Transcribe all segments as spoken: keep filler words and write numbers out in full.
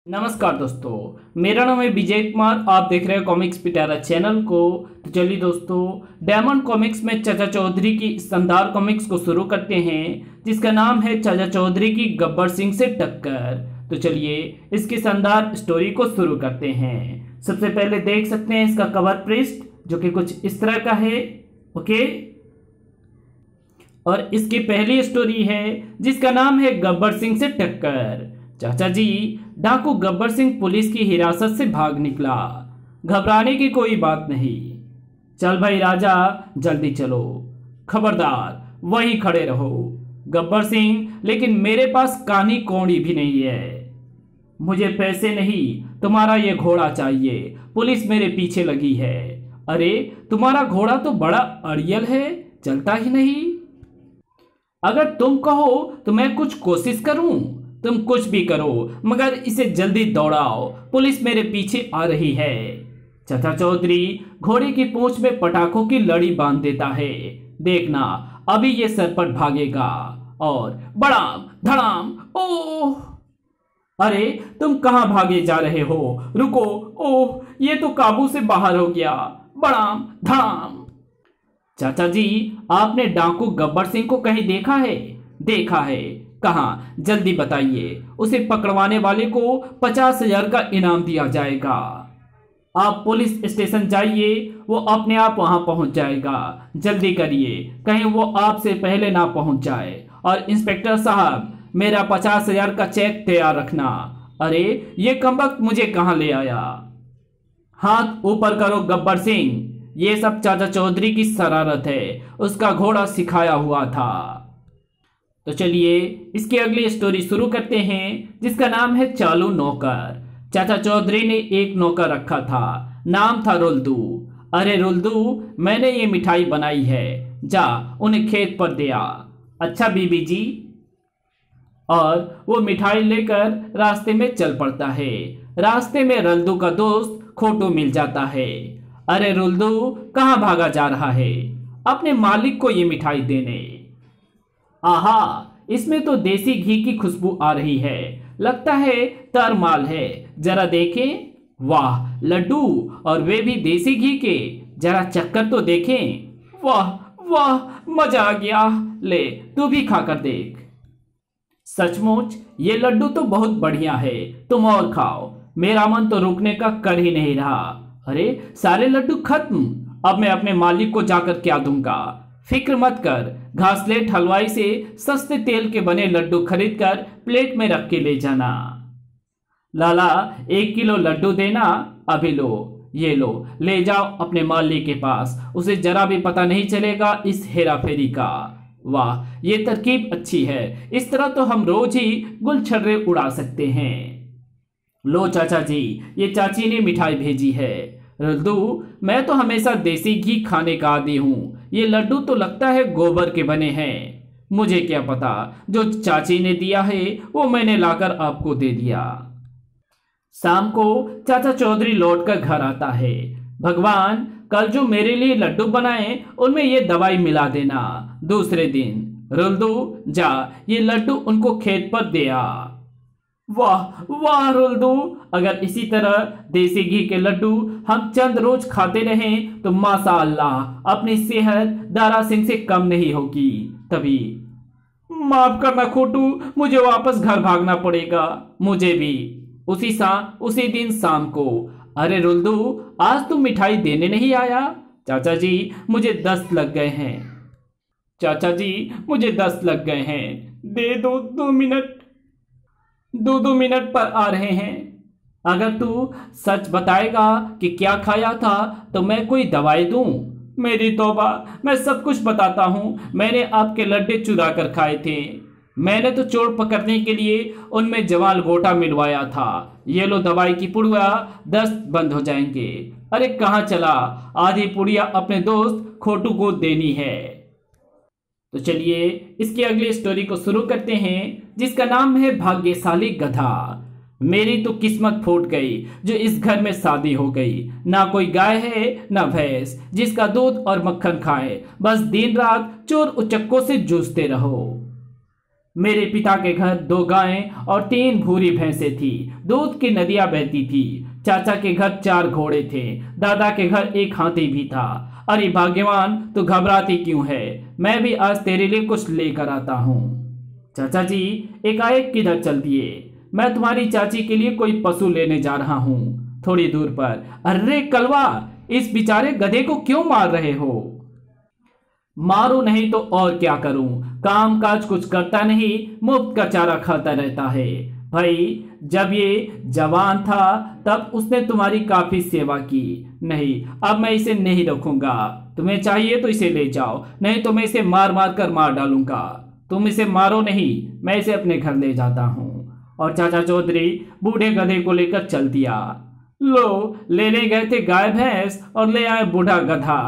नमस्कार दोस्तों, मेरा नाम है विजय कुमार। आप देख रहे हैं कॉमिक्स पिटारा चैनल को। तो चलिए दोस्तों, डायमंड कॉमिक्स में चाचा चौधरी की शानदार कॉमिक्स को शुरू करते हैं, जिसका नाम है चाचा चौधरी की गब्बर सिंह से टक्कर। तो चलिए इसकी शानदार स्टोरी को शुरू करते हैं। सबसे पहले देख सकते हैं इसका कवर पृष्ठ, जो कि कुछ इस तरह का है। ओके, और इसकी पहली स्टोरी है जिसका नाम है गब्बर सिंह से टक्कर। चाचा जी, डाकू गब्बर सिंह पुलिस की हिरासत से भाग निकला। घबराने की कोई बात नहीं। चल भाई राजा, जल्दी चलो। खबरदार वहीं खड़े रहो। गब्बर सिंह, लेकिन मेरे पास कानी कौड़ी भी नहीं है। मुझे पैसे नहीं, तुम्हारा ये घोड़ा चाहिए। पुलिस मेरे पीछे लगी है। अरे तुम्हारा घोड़ा तो बड़ा अड़ियल है, चलता ही नहीं। अगर तुम कहो तो मैं कुछ कोशिश करूं। तुम कुछ भी करो, मगर इसे जल्दी दौड़ाओ, पुलिस मेरे पीछे आ रही है। चाचा चौधरी घोड़े की पूंछ में पटाखों की लड़ी बांध देता है। देखना, अभी ये सरपट भागेगा। और बड़ाम धड़ाम। ओह, अरे तुम कहां भागे जा रहे हो? रुको। ओह, ये तो काबू से बाहर हो गया। बड़ाम धड़ाम। चाचा जी, आपने डाकू गब्बर सिंह को कहीं देखा है? देखा है। कहाँ? जल्दी बताइए। उसे पकड़वाने वाले को पचास हजार का इनाम दिया जाएगा। आप पुलिस स्टेशन जाइए, वो अपने आप वहां पहुंच जाएगा। जल्दी करिए, कहीं वो आपसे पहले ना पहुंच जाए। और इंस्पेक्टर साहब, मेरा पचास हजार का चेक तैयार रखना। अरे ये कमबख्त मुझे कहाँ ले आया? हाथ ऊपर करो गब्बर सिंह, ये सब चाचा चौधरी की शरारत है। उसका घोड़ा सिखाया हुआ था। तो चलिए इसकी अगली स्टोरी शुरू करते हैं, जिसका नाम है चालू नौकर। चाचा चौधरी ने एक नौकर रखा था, नाम था रुल्दू। अरे रुल्दू, मैंने ये मिठाई बनाई है, जा उन्हें खेत पर दे आ। अच्छा बीबी जी। और वो मिठाई लेकर रास्ते में चल पड़ता है। रास्ते में रुल्दू का दोस्त खोटू मिल जाता है। अरे रुल्दू, कहाँ भागा जा रहा है? अपने मालिक को ये मिठाई देने। आहा, इसमें तो देसी घी की खुशबू आ रही है। लगता है तर माल है, जरा देखें। वाह लड्डू, और वे भी देसी घी के। जरा चक्कर तो देखें। वाह वाह, मजा आ गया। ले तू भी खाकर देख। सचमुच ये लड्डू तो बहुत बढ़िया है, तुम और खाओ। मेरा मन तो रुकने का कर ही नहीं रहा। अरे सारे लड्डू खत्म। अब मैं अपने मालिक को जाकर क्या दूंगा? फिक्र मत कर, घासलेट हलवाई से सस्ते तेल के बने लड्डू खरीदकर प्लेट में रख के ले जाना। लाला, एक किलो लड्डू देना। अभी लो, ये लो, ले जाओ अपने मालिक के पास। उसे जरा भी पता नहीं चलेगा इस हेरा फेरी का। वाह, ये तरकीब अच्छी है। इस तरह तो हम रोज ही गुलछर्रे उड़ा सकते हैं। लो चाचा जी, ये चाची ने मिठाई भेजी है। रुल्दू, मैं तो हमेशा देसी घी खाने का आदी हूँ। ये लड्डू तो लगता है गोबर के बने हैं। मुझे क्या पता, जो चाची ने दिया है वो मैंने लाकर आपको दे दिया। शाम को चाचा चौधरी लौटकर घर आता है। भगवान, कल जो मेरे लिए लड्डू बनाए उनमें ये दवाई मिला देना। दूसरे दिन, रुल्दू जा, ये लड्डू उनको खेत पर दे आ। वाह वाह रुल्दू, अगर इसी तरह देसी घी के लड्डू हम चंद रोज खाते रहें तो माशा अल्लाह अपनी सेहत दारा सिंह से कम नहीं होगी। तभी माफ करना खोटू, मुझे वापस घर भागना पड़ेगा। मुझे भी। उसी सा उसी दिन शाम को। अरे रुल्दू, आज तुम मिठाई देने नहीं आया? चाचा जी, मुझे दस्त लग गए हैं। चाचा जी, मुझे दस्त लग गए हैं। दे दो दो मिनट। दो दो मिनट पर आ रहे हैं। अगर तू सच बताएगा कि क्या खाया था तो मैं कोई दवाई दूं। मेरी तौबा, मैं सब कुछ बताता हूं। मैंने आपके लड्डे चुरा कर खाए थे। मैंने तो चोर पकड़ने के लिए उनमें जवाल गोटा मिलवाया था। ये लो दवाई की पुड़िया, दस्त बंद हो जाएंगे। अरे कहाँ चला? आधी पुड़िया अपने दोस्त खोटू को देनी है। तो चलिए इसकी अगली स्टोरी को शुरू करते हैं, जिसका नाम है भाग्यशाली गधा। मेरी तो किस्मत फूट गई जो इस घर में शादी हो गई। ना कोई गाय है ना भैंस जिसका दूध और मक्खन खाए। बस दिन रात चोर उचक्कों से जूझते रहो। मेरे पिता के घर दो गायें और तीन भूरी भैंसें थी। दूध की नदियां बहती थी। चाचा के घर चार घोड़े थे। दादा के घर एक हाथी भी था। अरे भाग्यवान, तू घबराती क्यों है? मैं भी आज तेरे लिए कुछ लेकर आता हूँ। चाचा जी एकाएक किधर चल दिए? मैं तुम्हारी चाची के लिए कोई पशु लेने जा रहा हूँ थोड़ी दूर पर। अरे कलवा, इस बेचारे गधे को क्यों मार रहे हो? मारो नहीं तो और क्या करूं? काम काज कुछ करता नहीं, मुफ्त का चारा खाता रहता है। भाई, जब ये जवान था तब उसने तुम्हारी काफी सेवा की। नहीं, अब मैं इसे नहीं रखूंगा। तुम्हें चाहिए तो इसे ले जाओ, नहीं तो मैं इसे मार मार कर मार डालूंगा। तुम इसे मारो नहीं, मैं इसे अपने घर ले जाता हूँ। और चाचा चौधरी बूढ़े गधे को लेकर चल दिया। लो, लेने गए थे गाय भैंस और ले आए बूढ़ा गधा।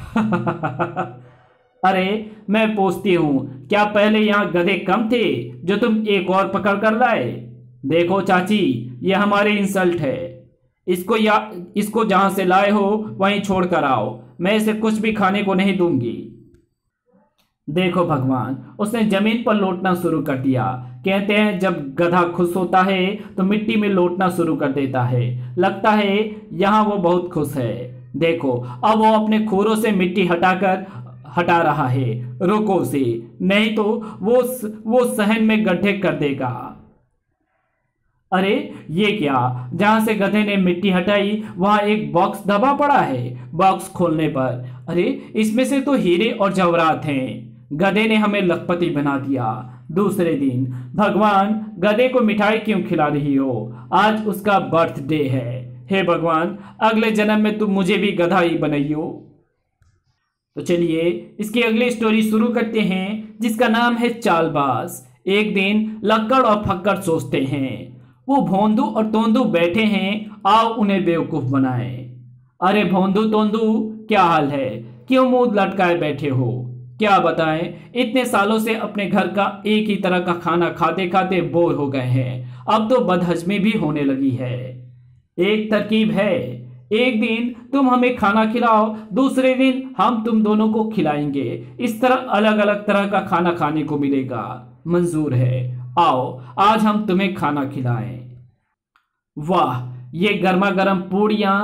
अरे मैं पूछती हूँ, क्या पहले यहाँ गधे कम थे जो तुम एक और पकड़ कर लाए? देखो चाची, ये हमारी इंसल्ट है। इसको या इसको जहां से लाए हो वहीं छोड़ कर आओ। मैं इसे कुछ भी खाने को नहीं दूंगी। देखो भगवान, उसने जमीन पर लौटना शुरू कर दिया। कहते हैं जब गधा खुश होता है तो मिट्टी में लौटना शुरू कर देता है। लगता है यहाँ वो बहुत खुश है। देखो, अब वो अपने खुरों से मिट्टी हटाकर हटा रहा है। रोको उसे, नहीं तो वो वो सहन में गड्ढे कर देगा। अरे ये क्या? जहां से गधे ने मिट्टी हटाई वहां एक बॉक्स दबा पड़ा है। बॉक्स खोलने पर अरे इसमें से तो हीरे और जवाहरात हैं। गधे ने हमें लखपति बना दिया। दूसरे दिन, भगवान, गधे को मिठाई क्यों खिला रही हो? आज उसका बर्थडे है। हे भगवान, अगले जन्म में तुम मुझे भी गधा ही बनाइयो। तो चलिए इसकी अगली स्टोरी शुरू करते हैं, जिसका नाम है चालबाज। एक दिन लक्कड़ और फक्कड़ सोचते हैं। वो भोंदू और तोंदू बैठे हैं, आओ उन्हें बेवकूफ बनाए। अरे भोंदू तोंदू, क्या हाल है? क्यों मुंह लटकाए बैठे हो? क्या बताएं, इतने सालों से अपने घर का एक ही तरह का खाना खाते खाते बोर हो गए हैं। अब तो बदहजमी भी होने लगी है। एक तरकीब है, एक दिन तुम हमें खाना खिलाओ, दूसरे दिन हम तुम दोनों को खिलाएंगे। इस तरह अलग अलग तरह का खाना खाने को मिलेगा। मंजूर है, आओ आज हम तुम्हें खाना खिलाएं। वाह, ये गर्मा गर्म पूड़ियां,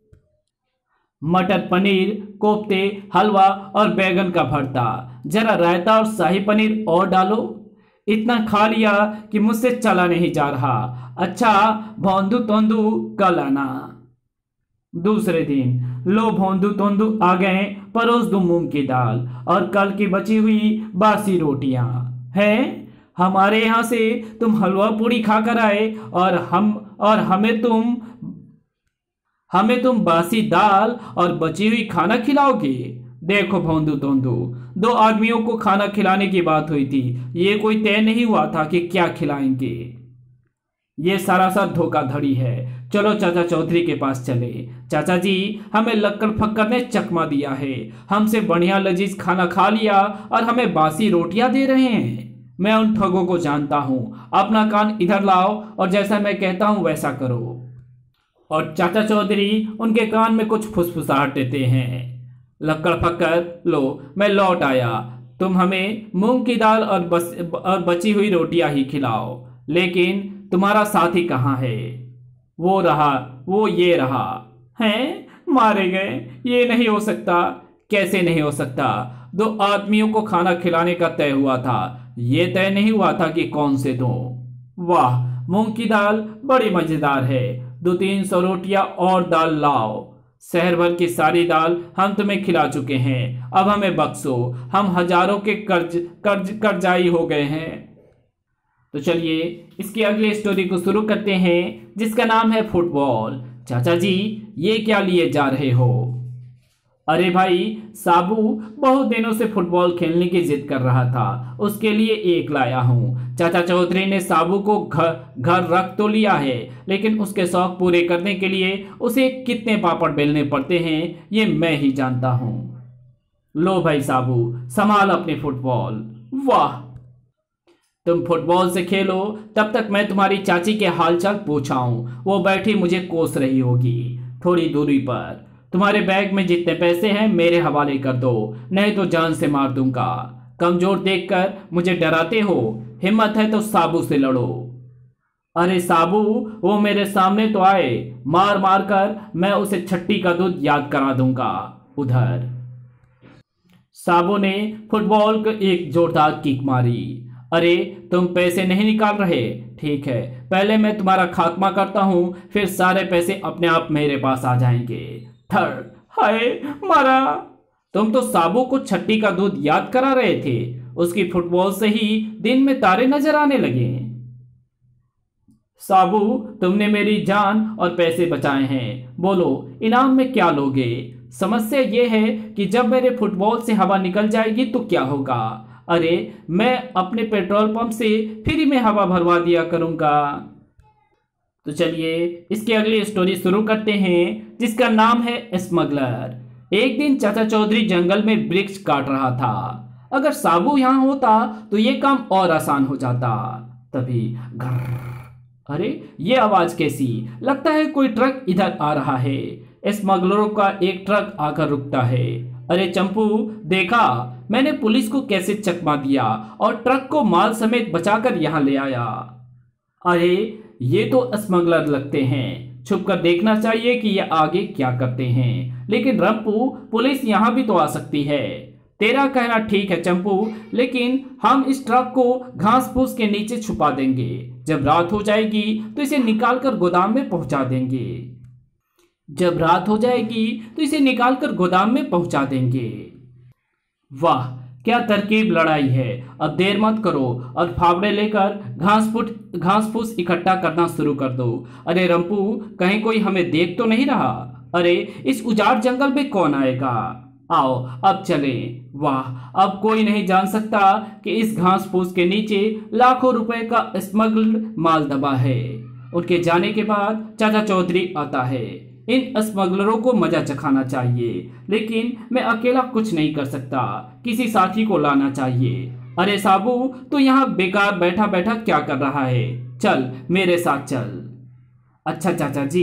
मटर पनीर, कोफ्ते, हलवा और बैगन का भरता। जरा रायता और शाही पनीर और डालो। इतना खा लिया कि मुझसे चला नहीं जा रहा। अच्छा भोंदू तोंदू, कल आना। दूसरे दिन, लो भोंदू तोंदू आ गए, परोस दो मूंग की दाल और कल की बची हुई बासी रोटियां। हैं, हमारे यहाँ से तुम हलवा पूड़ी खाकर आए और हम और हमें तुम हमें तुम बासी दाल और बची हुई खाना खिलाओगे? देखो भोंदू तोंदू, दो आदमियों को खाना खिलाने की बात हुई थी। ये कोई तय नहीं हुआ था कि क्या खिलाएंगे। ये सरासर धोखाधड़ी है। चलो चाचा चौधरी के पास चले। चाचा जी, हमें लक्कड़ फक्कड़ ने चकमा दिया है। हमसे बढ़िया लजीज खाना खा लिया और हमें बासी रोटियां दे रहे हैं। मैं उन ठगों को जानता हूं। अपना कान इधर लाओ और जैसा मैं कहता हूं वैसा करो। और चाचा चौधरी उनके कान में कुछ फुसफुसाहट देते हैं। लक्कड़ फक्कड़, लो मैं लौट आया। तुम हमें मूंग की दाल और बस और बची हुई रोटियां ही खिलाओ। लेकिन तुम्हारा साथी कहाँ है? वो रहा, वो ये रहा। हैं, मारे गए? ये नहीं हो सकता। कैसे नहीं हो सकता? दो आदमियों को खाना खिलाने का तय हुआ था। ये तय नहीं हुआ था कि कौन से दो। वाह, मूंग की दाल बड़ी मजेदार है। दो तीन सौ रोटियां और दाल लाओ। शहर भर की सारी दाल हम तुम्हें खिला चुके हैं। अब हमें बख्शो, हम हजारों के कर्ज कर्ज कर्जाई हो गए हैं। तो चलिए इसकी अगली स्टोरी को शुरू करते हैं, जिसका नाम है फुटबॉल। चाचा जी, ये क्या लिए जा रहे हो? अरे भाई, साबू बहुत दिनों से फुटबॉल खेलने की जिद कर रहा था, उसके लिए एक लाया हूँ। चाचा चौधरी ने साबू को घर घर रख तो लिया है, लेकिन उसके शौक पूरे करने के लिए उसे कितने पापड़ बेलने पड़ते हैं ये मैं ही जानता हूँ। लो भाई साबू, संभाल अपने फुटबॉल। वाह, तुम फुटबॉल से खेलो, तब तक मैं तुम्हारी चाची के हालचाल पूछाऊं। वो बैठी मुझे कोस रही होगी थोड़ी दूरी पर। तुम्हारे बैग में जितने पैसे हैं मेरे हवाले कर दो, नहीं तो जान से मार दूंगा। कमजोर देखकर मुझे डराते हो? हिम्मत है तो साबू से लड़ो। अरे साबू, वो मेरे सामने तो आए, मार मार कर मैं उसे छट्टी का दूध याद करा दूंगा। उधर साबू ने फुटबॉल को एक जोरदार किक मारी। अरे तुम पैसे नहीं निकाल रहे? ठीक है, पहले मैं तुम्हारा खात्मा करता हूं, फिर सारे पैसे अपने आप मेरे पास आ जाएंगे। थर्ड, हाय मारा। तुम तो साबू को छट्टी का दूध याद करा रहे थे, उसकी फुटबॉल से ही दिन में तारे नजर आने लगे। साबू, तुमने मेरी जान और पैसे बचाए हैं, बोलो इनाम में क्या लोगे? समस्या यह है कि जब मेरे फुटबॉल से हवा निकल जाएगी तो क्या होगा? अरे मैं अपने पेट्रोल पंप से फ्री में हवा भरवा दिया करूंगा। तो चलिए इसकी अगली स्टोरी शुरू करते हैं, जिसका नाम है स्मगलर। एक दिन चाचा चौधरी जंगल में वृक्ष काट रहा था। अगर साबू यहां होता तो यह काम और आसान हो जाता। तभी घर, अरे ये आवाज कैसी? लगता है कोई ट्रक इधर आ रहा है। स्मगलरों का एक ट्रक आकर रुकता है। अरे चंपू, देखा मैंने पुलिस को कैसे चकमा दिया और ट्रक को माल समेत बचाकर यहां ले आया। अरे ये तो स्मगलर लगते हैं, छुपकर देखना चाहिए कि ये आगे क्या करते हैं। लेकिन रंपू, पुलिस यहां भी तो आ सकती है। तेरा कहना ठीक है चंपू, लेकिन हम इस ट्रक को घास फूस के नीचे छुपा देंगे। जब रात हो जाएगी तो इसे निकालकर गोदाम में पहुंचा देंगे। जब रात हो जाएगी तो इसे निकालकर गोदाम में पहुंचा देंगे। वाह क्या तरकीब लड़ाई है। अब देर मत करो और फावड़े लेकर घास फूट घास फूस इकट्ठा करना शुरू कर दो। अरे रंपू, कहीं कोई हमें देख तो नहीं रहा? अरे इस उजाड़ जंगल में कौन आएगा? आओ अब चले। वाह, अब कोई नहीं जान सकता कि इस घास फूस के नीचे लाखों रुपए का स्मगल्ड माल दबा है। उनके जाने के बाद चाचा चौधरी आता है। इन स्मगलरों को मजा चखाना चाहिए, लेकिन मैं अकेला कुछ नहीं कर सकता, किसी साथी को लाना चाहिए। अरे साबू, तू यहाँ बेकार बैठा बैठा क्या कर रहा है? चल मेरे साथ चल। अच्छा चाचा जी।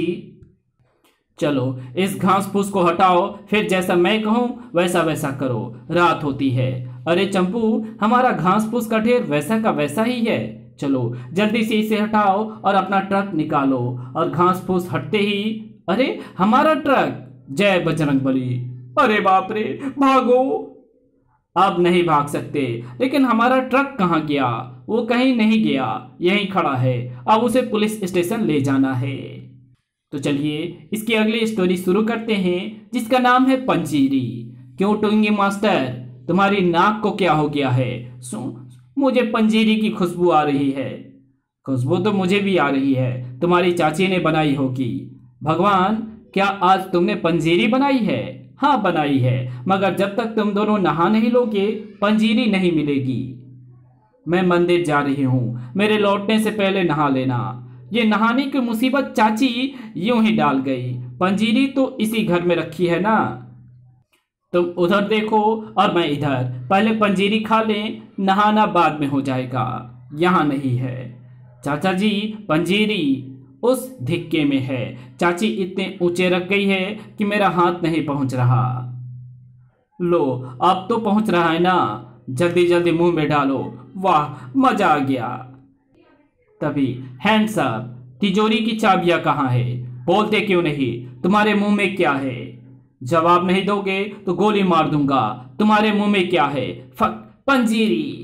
चलो इस घास फूस को हटाओ, फिर जैसा मैं कहूँ वैसा वैसा करो। रात होती है। अरे चंपू, हमारा घास फूस का ढेर वैसा का वैसा ही है। चलो जल्दी से इसे हटाओ और अपना ट्रक निकालो। और घास फूस हटते ही, अरे हमारा ट्रक! जय बजरंगबली! अरे बाप रे, भागो! अब नहीं भाग सकते, लेकिन हमारा ट्रक कहाँ गया? वो कहीं नहीं गया, यहीं खड़ा है। अब उसे पुलिस स्टेशन ले जाना है। तो चलिए इसकी अगली स्टोरी शुरू करते हैं, जिसका नाम है पंजीरी। क्यों टुंगी मास्टर, तुम्हारी नाक को क्या हो गया है? मुझे पंजीरी की खुशबू आ रही है। खुशबू तो मुझे भी आ रही है, तुम्हारी चाची ने बनाई होगी। भगवान, क्या आज तुमने पंजीरी बनाई है? हाँ बनाई है, मगर जब तक तुम दोनों नहा नहीं लोगे पंजीरी नहीं मिलेगी। मैं मंदिर जा रही हूँ, मेरे लौटने से पहले नहा लेना। ये नहाने की मुसीबत चाची यूं ही डाल गई। पंजीरी तो इसी घर में रखी है ना। तुम उधर देखो और मैं इधर। पहले पंजीरी खा लें, नहाना बाद में हो जाएगा। यहाँ नहीं है। चाचा जी, पंजीरी उस धिक्के में है। चाची इतने ऊंचे रख गई है कि मेरा हाथ नहीं पहुंच रहा। लो अब तो पहुंच रहा है ना, जल्दी जल्दी मुंह में डालो। वाह मजा आ गया। तभी हैंड्स अप, तिजोरी की चाबियां कहाँ है? बोलते क्यों नहीं? तुम्हारे मुंह में क्या है? जवाब नहीं दोगे तो गोली मार दूंगा। तुम्हारे मुंह में क्या है? फक, पंजीरी।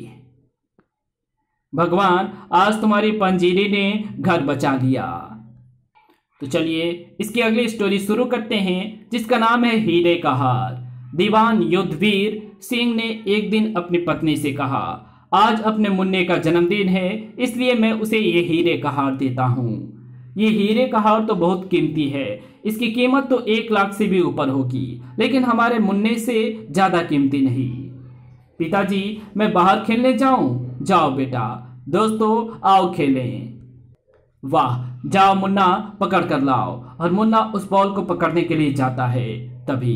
भगवान, आज तुम्हारी पंजीरी ने घर बचा लिया। तो चलिए इसकी अगली स्टोरी शुरू करते हैं, जिसका नाम है हीरे का हार। दीवान युद्धवीर सिंह ने एक दिन अपनी पत्नी से कहा, आज अपने मुन्ने का जन्मदिन है, इसलिए मैं उसे ये हीरे का हार देता हूँ। ये हीरे का हार तो बहुत कीमती है, इसकी कीमत तो एक लाख से भी ऊपर होगी, लेकिन हमारे मुन्ने से ज्यादा कीमती नहीं। पिताजी, मैं बाहर खेलने जाऊं? जाओ बेटा, दोस्तों आओ खेलें। वाह, जाओ मुन्ना, पकड़ कर लाओ। और मुन्ना उस बॉल को पकड़ने के लिए जाता है। तभी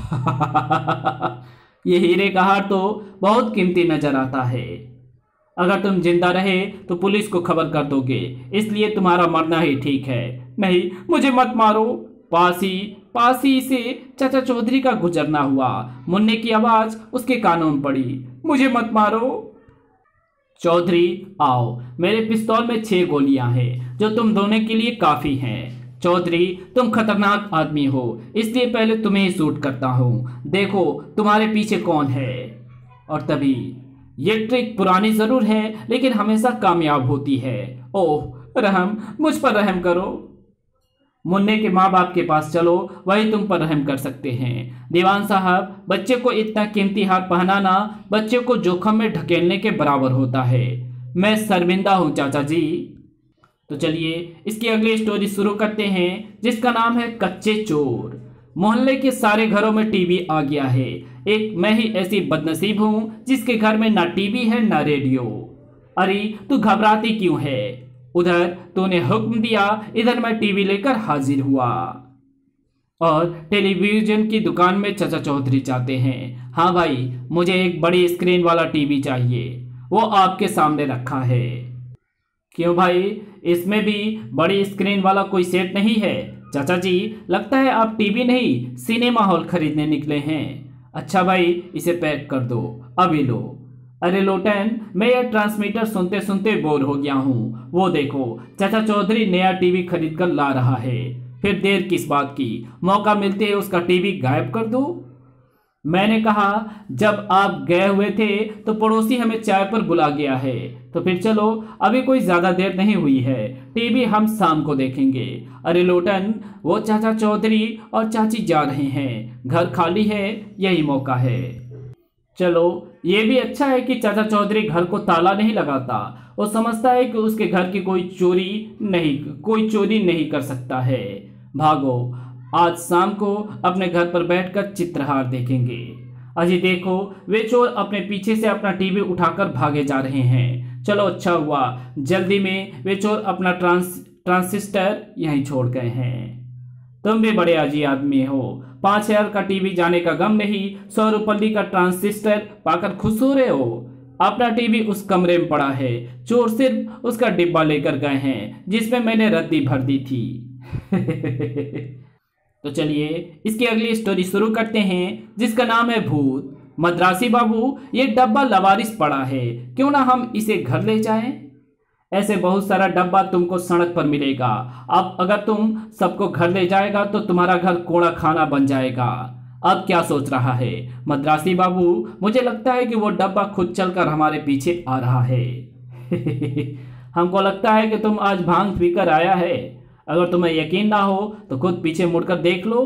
ये हीरे का हार तो बहुत कीमती नजर आता है। अगर तुम जिंदा रहे तो पुलिस को खबर कर दोगे, इसलिए तुम्हारा मरना ही ठीक है। नहीं, मुझे मत मारो। पास ही पास ही से चाचा चौधरी का गुजरना हुआ। मुन्ने की आवाज उसके कानों में पड़ी, मुझे मत मारो। चौधरी आओ, मेरे पिस्तौल में छह गोलियां हैं जो तुम दोनों के लिए काफी हैं। चौधरी तुम खतरनाक आदमी हो, इसलिए पहले तुम्हें ही शूट करता हूँ। देखो तुम्हारे पीछे कौन है। और तभी ये ट्रिक पुरानी जरूर है लेकिन हमेशा कामयाब होती है। ओह रहम, मुझ पर रहम करो। मुन्ने के माँ बाप के पास चलो, वही तुम पर रहम कर सकते हैं। दीवान साहब, बच्चे को इतना कीमती हार पहनाना बच्चे को जोखम में ढकेलने के बराबर होता है। मैं शर्मिंदा हूँ चाचा जी। तो चलिए इसकी अगली स्टोरी शुरू करते हैं जिसका नाम है कच्चे चोर। मोहल्ले के सारे घरों में टीवी आ गया है, एक मैं ही ऐसी बदनसीब हूँ जिसके घर में ना टीवी है ना रेडियो। अरे तू घबराती क्यों है? उधर तूने हुक्म दिया, इधर मैं टीवी लेकर हाजिर हुआ। और टेलीविजन की दुकान में चाचा चौधरी चाहते हैं। हाँ भाई, मुझे एक बड़ी स्क्रीन वाला टीवी चाहिए, वो आपके सामने रखा है। क्यों भाई, इसमें भी बड़ी स्क्रीन वाला कोई सेट नहीं है? चाचा जी, लगता है आप टीवी नहीं सिनेमा हॉल खरीदने निकले हैं। अच्छा भाई, इसे पैक कर दो, अभी लो। अरे लोटन, मैं यह ट्रांसमीटर सुनते सुनते बोर हो गया हूँ। वो देखो चाचा चौधरी नया टीवी खरीद कर ला रहा है। फिर देर किस बात की, मौका मिलते ही उसका टीवी गायब कर दो। मैंने कहा जब आप गए हुए थे तो पड़ोसी हमें चाय पर बुला गया है, तो फिर चलो, अभी कोई ज्यादा देर नहीं हुई है, टीवी हम शाम को देखेंगे। अरे लोटन, वो चाचा चौधरी और चाची जा रहे हैं, घर खाली है, यही मौका है। चलो, ये भी अच्छा है कि चाचा चौधरी घर को ताला नहीं लगाता। वो समझता है कि उसके घर की कोई चोरी नहीं कोई चोरी नहीं कर सकता है। भागो, आज शाम को अपने घर पर बैठकर चित्रहार देखेंगे। अजी देखो, वे चोर अपने पीछे से अपना टीवी उठाकर भागे जा रहे हैं। चलो अच्छा हुआ, जल्दी में वे चोर अपना ट्रांस ट्रांसिस्टर यहीं छोड़ गए हैं। तुम भी बड़े अजी आदमी हो, पांच हजार का टीवी जाने का गम नहीं, सौ रुपये का ट्रांसिस्टर पाकर खुश हो रहे हो। अपना टीवी उस कमरे में पड़ा है, चोर सिर्फ उसका डिब्बा लेकर गए हैं जिसमें मैंने रद्दी भर दी थी। तो चलिए इसकी अगली स्टोरी शुरू करते हैं जिसका नाम है भूत। मद्रासी बाबू, ये डब्बा लवारिस पड़ा है, क्यों ना हम इसे घर ले जाएं? ऐसे बहुत सारा डब्बा तुमको सड़क पर मिलेगा। अब अगर तुम सबको घर ले जाएगा तो तुम्हारा घर कोड़ा खाना बन जाएगा। अब क्या सोच रहा है मद्रासी बाबू? मुझे लगता है कि वो डब्बा खुद चलकर हमारे पीछे आ रहा है। हमको लगता है कि तुम आज भांग पीकर आया है। अगर तुम्हें यकीन ना हो तो खुद पीछे मुड़कर देख लो।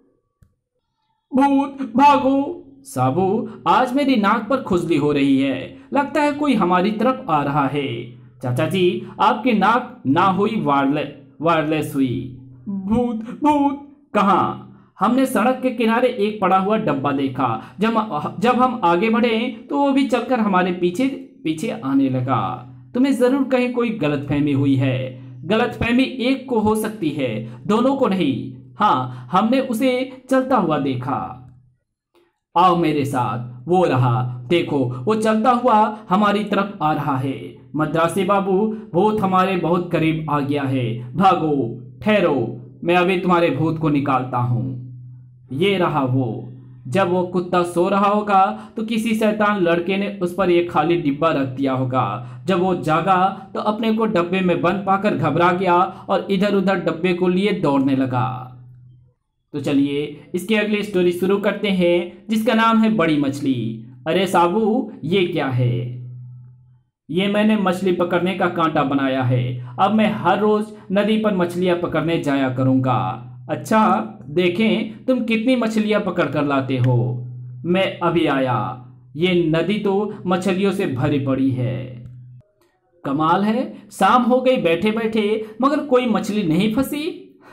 भूत भागो। साबू, आज मेरी नाक पर खुजली हो रही है, लगता है कोई हमारी तरफ आ रहा है। चाचा जी, आपकी नाक ना हुई वायरलेस वायरलेस हुई। भूत भूत कहाँ? हमने सड़क के किनारे एक पड़ा हुआ डब्बा देखा। जब जब हम आगे बढ़े तो वो भी चलकर हमारे पीछे पीछे आने लगा। तुम्हें जरूर कहीं कोई गलतफहमी हुई है। गलतफहमी एक को हो सकती है, दोनों को नहीं। हाँ, हमने उसे चलता हुआ देखा। आओ मेरे साथ, वो रहा, देखो वो चलता हुआ हमारी तरफ आ रहा है। मद्रासी बाबू, भूत हमारे बहुत करीब आ गया है, भागो। ठहरो, मैं अभी तुम्हारे भूत को निकालता हूँ। ये रहा वो। जब वो कुत्ता सो रहा होगा तो किसी शैतान लड़के ने उस पर एक खाली डिब्बा रख दिया होगा। जब वो जागा तो अपने को डब्बे में बंद पाकर घबरा गया और इधर उधर डब्बे को लिए दौड़ने लगा। तो चलिए इसकी अगली स्टोरी शुरू करते हैं जिसका नाम है बड़ी मछली। अरे साबू, ये क्या है? ये मैंने मछली पकड़ने का कांटा बनाया है। अब मैं हर रोज नदी पर मछलियां पकड़ने जाया करूंगा। अच्छा, देखें तुम कितनी मछलियां पकड़ कर लाते हो। मैं अभी आया। ये नदी तो मछलियों से भरी पड़ी है। कमाल है, शाम हो गई बैठे बैठे मगर कोई मछली नहीं फंसी।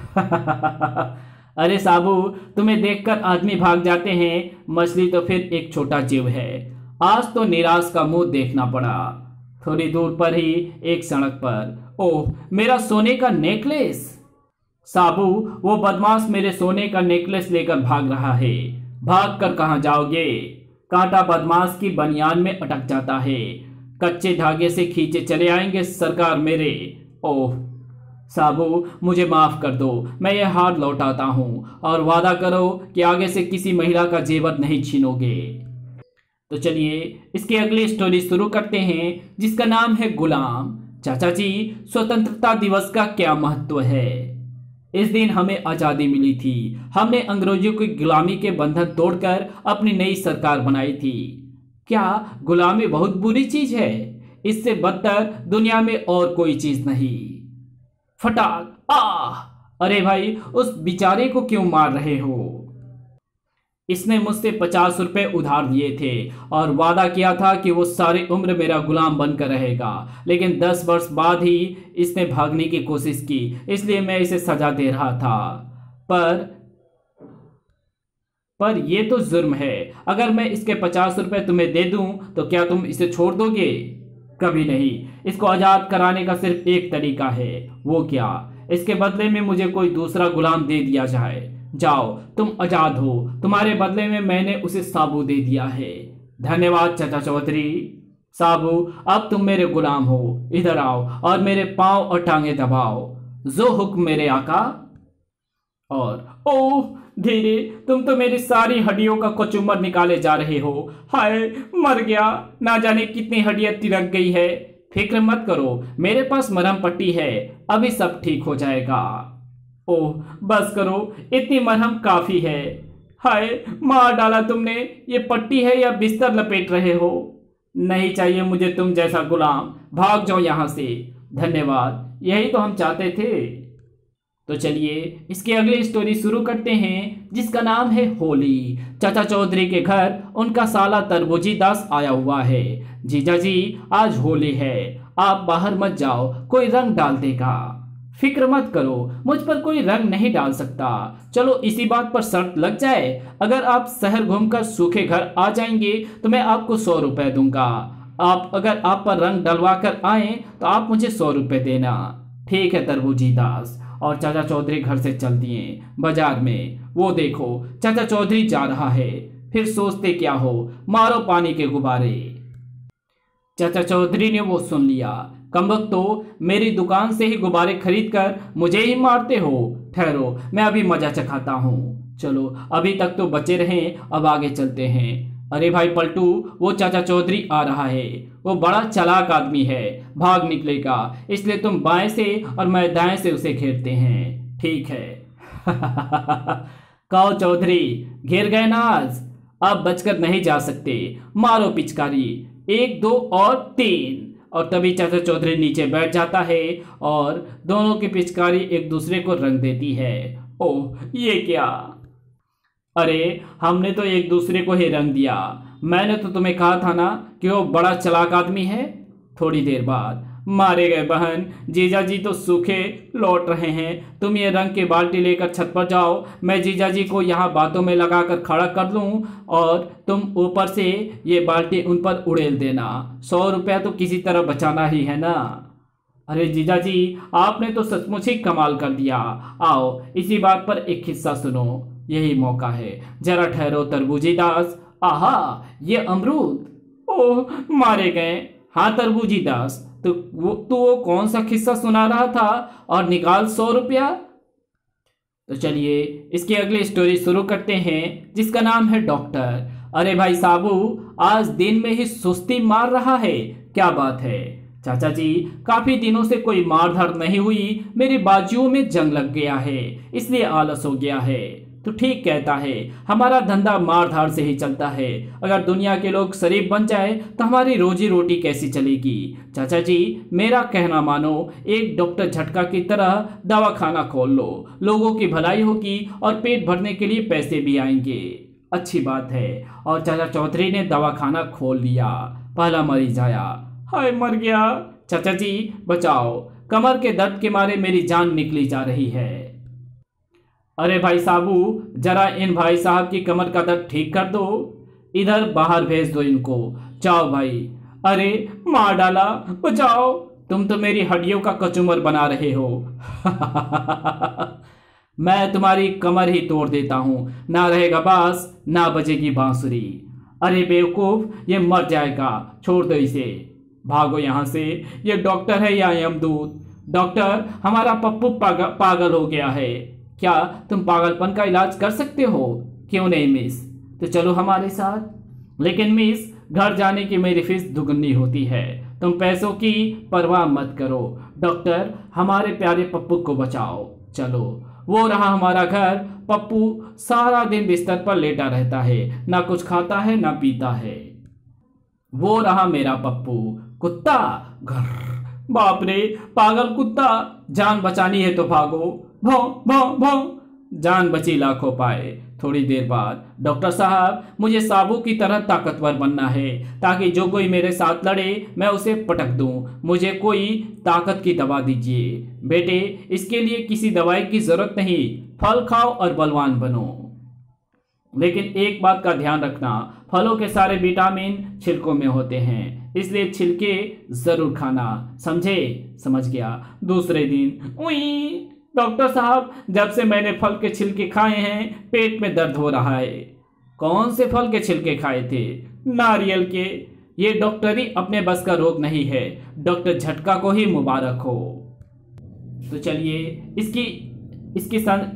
अरे साबू, तुम्हें देखकर आदमी भाग जाते हैं, मछली तो फिर एक छोटा जीव है। आज तो निराश का मुंह देखना पड़ा। थोड़ी दूर पर ही एक सड़क पर, ओह मेरा सोने का नेकलेस। साबू, वो बदमाश मेरे सोने का नेकलेस लेकर भाग रहा है। भाग कर कहाँ जाओगे? कांटा बदमाश की बनियान में अटक जाता है। कच्चे धागे से खींचे चले आएंगे सरकार मेरे। ओह साबू, मुझे माफ कर दो, मैं ये हार लौटाता हूँ और वादा करो कि आगे से किसी महिला का जेवर नहीं छीनोगे। तो चलिए इसकी अगली स्टोरी शुरू करते हैं, जिसका नाम है गुलाम। चाचा जी, स्वतंत्रता दिवस का क्या महत्व है? इस दिन हमें आज़ादी मिली थी। हमने अंग्रेजों की गुलामी के बंधन तोड़कर अपनी नई सरकार बनाई थी। क्या गुलामी बहुत बुरी चीज है? इससे बदतर दुनिया में और कोई चीज नहीं। फटाक आह! अरे भाई, उस बेचारे को क्यों मार रहे हो? इसने मुझसे पचास रुपए उधार दिए थे और वादा किया था कि वो सारी उम्र मेरा गुलाम बनकर रहेगा, लेकिन दस वर्ष बाद ही इसने भागने की कोशिश की, इसलिए मैं इसे सजा दे रहा था। पर पर ये तो जुर्म है। अगर मैं इसके पचास रुपए तुम्हें दे दूं तो क्या तुम इसे छोड़ दोगे? कभी नहीं। इसको आजाद कराने का सिर्फ एक तरीका है। वो क्या? इसके बदले में मुझे कोई दूसरा गुलाम दे दिया जाए। जाओ, तुम आजाद हो। तुम्हारे बदले में मैंने उसे साबू दे दिया है। धन्यवाद चाचा चौधरी। साबू, अब तुम मेरे गुलाम हो। इधर आओ और मेरे पांव और टांगे दबाओ। जो हुक्म मेरे आका। और ओह धीरे, तुम तो मेरी सारी हड्डियों का कचूमर निकाले जा रहे हो। हाय, मर गया। ना जाने कितनी हड्डियां तिरक गई है। फिक्र मत करो, मेरे पास मरहम पट्टी है, अभी सब ठीक हो जाएगा। ओह बस करो, इतनी मरहम काफी है। हाय, मार डाला तुमने। ये पट्टी है या बिस्तर लपेट रहे हो? नहीं चाहिए मुझे तुम जैसा गुलाम। भाग जाओ यहां से। धन्यवाद, यही तो हम चाहते थे। तो चलिए इसकी अगली स्टोरी शुरू करते हैं, जिसका नाम है होली। चाचा चौधरी के घर उनका साला तरबूजी दास आया हुआ है। जीजा जी, आज होली है, आप बाहर मत जाओ, कोई रंग डाल देगा। फिक्र मत करो, मुझ पर कोई रंग नहीं डाल सकता। चलो इसी बात पर शर्त लग जाए, अगर आप शहर घूमकर सूखे घर आ जाएंगे तो मैं आपको सौ रुपए दूंगा। आप अगर आप पर रंग डलवा कर आए तो आप मुझे सौ रुपए देना। ठीक है तरबूजी दास। और चाचा चौधरी घर से चल दिए। बाजार में वो देखो, चाचा चौधरी जा रहा है। फिर सोचते क्या हो, मारो पानी के गुब्बारे। चाचा चौधरी ने वो सुन लिया। कमबख्त, तो मेरी दुकान से ही गुब्बारे खरीद कर मुझे ही मारते हो। ठहरो, मैं अभी मजा चखाता हूँ। चलो अभी तक तो बचे रहें, अब आगे चलते हैं। अरे भाई पलटू, वो चाचा चौधरी आ रहा है। वो बड़ा चालाक आदमी है, भाग निकलेगा, इसलिए तुम बाएं से और मैं दाएं से उसे घेरते हैं। ठीक है। कहो चौधरी, घेर गए ना आज? अब बचकर नहीं जा सकते। मारो पिचकारी, एक दो और तीन। और तभी चाचा चौधरी नीचे बैठ जाता है और दोनों की पिचकारी एक दूसरे को रंग देती है। ओह ये क्या? अरे हमने तो एक दूसरे को ही रंग दिया। मैंने तो तुम्हें कहा था ना कि वो बड़ा चालाक आदमी है। थोड़ी देर बाद मारे गए बहन, जीजा जी तो सूखे लौट रहे हैं। तुम ये रंग की बाल्टी लेकर छत पर जाओ, मैं जीजा जी को यहाँ बातों में लगाकर खड़ा कर लूँ और तुम ऊपर से ये बाल्टी उन पर उड़ेल देना। सौ रुपया तो किसी तरह बचाना ही है ना। अरे जीजा जी, आपने तो सचमुच ही कमाल कर दिया। आओ इसी बात पर एक किस्सा सुनो, यही मौका है। जरा ठहरो तरबूजी दास। आहा, ये अमरूद। ओह मारे गए। हाँ तरबूजी दास, तो वो तो वो कौन सा किस्सा सुना रहा था? और निकाल सौ रुपया। तो चलिए इसकी अगली स्टोरी शुरू करते हैं, जिसका नाम है डॉक्टर। अरे भाई साबू, आज दिन में ही सुस्ती मार रहा है, क्या बात है? चाचा जी, काफी दिनों से कोई मार धाड़ नहीं हुई, मेरी बाजुओं में जंग लग गया है, इसलिए आलस हो गया है। तो ठीक कहता है, हमारा धंधा मार धाड़ से ही चलता है। अगर दुनिया के लोग शरीफ बन जाए तो हमारी रोजी रोटी कैसी चलेगी? चाचा जी मेरा कहना मानो, एक डॉक्टर झटका की तरह दवाखाना खोल लो, लोगों की भलाई होगी और पेट भरने के लिए पैसे भी आएंगे। अच्छी बात है। और चाचा चौधरी ने दवाखाना खोल लिया। पहला मरीज आया। हाय मर गया। चाचा जी बचाओ, कमर के दर्द के मारे मेरी जान निकली जा रही है। अरे भाई साबू, जरा इन भाई साहब की कमर का दर्द ठीक कर दो। इधर बाहर भेज दो इनको। जाओ भाई। अरे मार डाला, बचाओ। तुम तो मेरी हड्डियों का कचूमर बना रहे हो। मैं तुम्हारी कमर ही तोड़ देता हूँ, ना रहेगा बांस ना बजेगी बांसुरी। अरे बेवकूफ, ये मर जाएगा, छोड़ दो इसे। भागो यहाँ से, ये डॉक्टर है या यमदूत? डॉक्टर, हमारा पप्पू पागल पागल हो गया है। क्या तुम पागलपन का इलाज कर सकते हो? क्यों नहीं मिस, तो चलो हमारे साथ। लेकिन मिस, घर जाने की मेरी फीस दुगनी होती है। तुम पैसों की परवाह मत करो। डॉक्टर, हमारे प्यारे पप्पू को बचाओ। चलो। वो रहा हमारा घर। पप्पू सारा दिन बिस्तर पर लेटा रहता है, ना कुछ खाता है ना पीता है। वो रहा मेरा पप्पू। कुत्ता, घर। बाप रे, पागल कुत्ता। जान बचानी है तो भागो। भौ भौ भौ। जान बची लाखों पाए। थोड़ी देर बाद, डॉक्टर साहब, मुझे साबू की तरह ताकतवर बनना है, ताकि जो कोई मेरे साथ लड़े मैं उसे पटक दूं। मुझे कोई ताकत की दवा दीजिए। बेटे, इसके लिए किसी दवाई की जरूरत नहीं, फल खाओ और बलवान बनो। लेकिन एक बात का ध्यान रखना, फलों के सारे विटामिन छिलकों में होते हैं, इसलिए छिलके जरूर खाना, समझे? समझ गया। दूसरे दिन, उई, डॉक्टर साहब, जब से मैंने फल के छिलके खाए हैं पेट में दर्द हो रहा है। कौन से फल के छिलके खाए थे? नारियल के। ये डॉक्टरी अपने बस का रोग नहीं है। डॉक्टर झटका को ही मुबारक हो। तो चलिए इसकी इसकी सन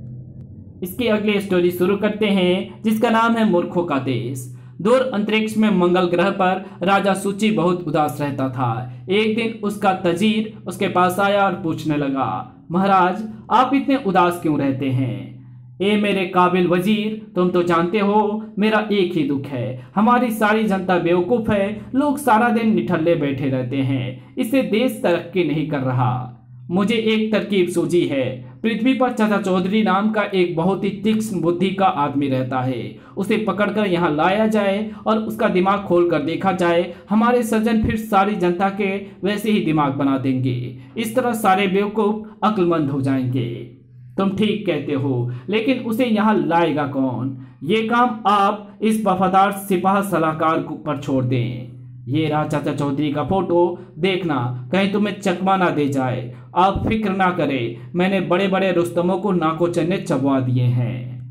इसकी अगली स्टोरी शुरू करते हैं, जिसका नाम है मूर्खों का देश। दूर अंतरिक्ष में मंगल ग्रह पर राजा सूची बहुत उदास रहता था। एक दिन उसका तजीर उसके पास आया और पूछने लगा, महाराज, आप इतने उदास क्यों रहते हैं? ए मेरे काबिल वजीर, तुम तो जानते हो मेरा एक ही दुख है। हमारी सारी जनता बेवकूफ है। लोग सारा दिन निठल्ले बैठे रहते हैं, इससे देश तरक्की नहीं कर रहा। मुझे एक तरकीब सूझी है। पृथ्वी पर चाचा चौधरी नाम का एक बहुत ही तीक्ष्ण बुद्धि का आदमी रहता है। उसे पकड़कर यहाँ लाया जाए और उसका दिमाग खोलकर देखा जाए। हमारे सज्जन फिर सारी जनता के वैसे ही दिमाग बना देंगे। इस तरह सारे बेवकूफ अक्लमंद हो जाएंगे। तुम ठीक कहते हो, लेकिन उसे यहाँ लाएगा कौन? ये काम आप इस वफादार सिपाह सलाहकार पर छोड़ दें। ये रहा चाचा चौधरी का फोटो, देखना कहीं तुम्हें चकमा ना दे जाए। आप फिक्र ना करें, मैंने बड़े बड़े रुस्तमों को नाको चन्ने चबवा दिए हैं।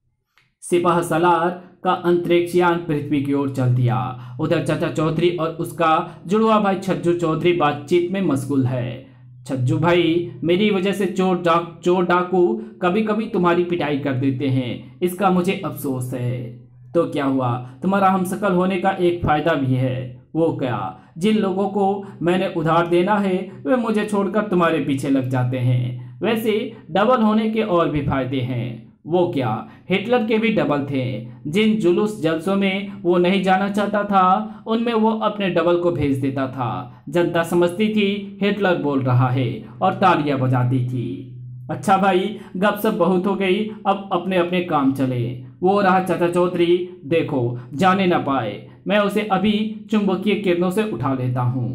सिपाह सलार का अंतरिक्ष यान पृथ्वी की ओर चल दिया। उधर चाचा चौधरी और उसका जुड़वा भाई छज्जू चौधरी बातचीत में मशगूल है। छज्जू भाई, मेरी वजह से चोर डाक चोर डाकू कभी कभी तुम्हारी पिटाई कर देते हैं, इसका मुझे अफसोस है। तो क्या हुआ, तुम्हारा हमशक्ल होने का एक फायदा भी है। वो क्या? जिन लोगों को मैंने उधार देना है वे मुझे छोड़कर तुम्हारे पीछे लग जाते हैं। वैसे डबल होने के और भी फायदे हैं। वो क्या? हिटलर के भी डबल थे। जिन जुलूस जलसों में वो नहीं जाना चाहता था, उनमें वो अपने डबल को भेज देता था। जनता समझती थी हिटलर बोल रहा है और तालियां बजाती थी। अच्छा भाई, गपशप बहुत हो गई, अब अपने अपने काम चले। वो रहा चाचा चौधरी, देखो जाने ना पाए, मैं उसे अभी चुंबकीय किरणों से उठा लेता हूं।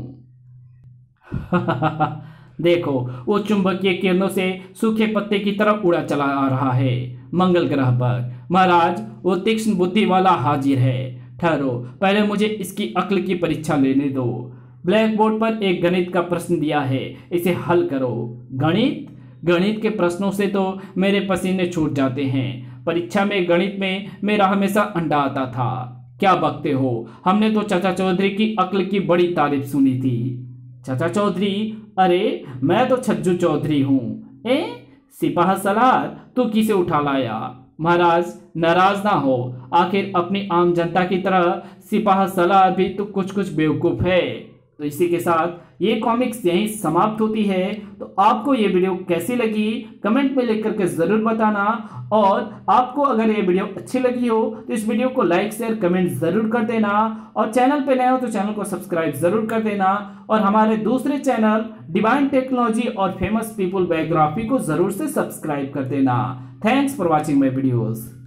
देखो, वो चुंबकीय किरणों से सूखे पत्ते की तरफ उड़ा चला आ रहा है मंगल ग्रह पर। महाराज, वो तीक्ष्ण बुद्धि वाला हाजिर है। ठहरो, पहले मुझे इसकी अक्ल की परीक्षा लेने दो। ब्लैक बोर्ड पर एक गणित का प्रश्न दिया है, इसे हल करो। गणित? गणित के प्रश्नों से तो मेरे पसीने छूट जाते हैं। परीक्षा में गणित में मेरा हमेशा अंडा आता था। क्या बकते हो? हमने तो चाचा चौधरी की अक्ल की बड़ी तारीफ सुनी थी। चाचा चौधरी? अरे मैं तो छज्जू चौधरी हूँ। ए सिपाह सलार, तू किसे उठा लाया? महाराज, नाराज ना हो, आखिर अपनी आम जनता की तरह सिपाह सलार भी तो कुछ कुछ बेवकूफ है। तो इसी के साथ ये कॉमिक्स यहीं समाप्त होती है। तो आपको ये वीडियो कैसी लगी कमेंट में लिख करके जरूर बताना, और आपको अगर ये वीडियो अच्छी लगी हो तो इस वीडियो को लाइक शेयर कमेंट जरूर कर देना, और चैनल पे नए हो तो चैनल को सब्सक्राइब जरूर कर देना, और हमारे दूसरे चैनल डिवाइन टेक्नोलॉजी और फेमस पीपल बायोग्राफी को जरूर से सब्सक्राइब कर देना। Thanks for watching my videos.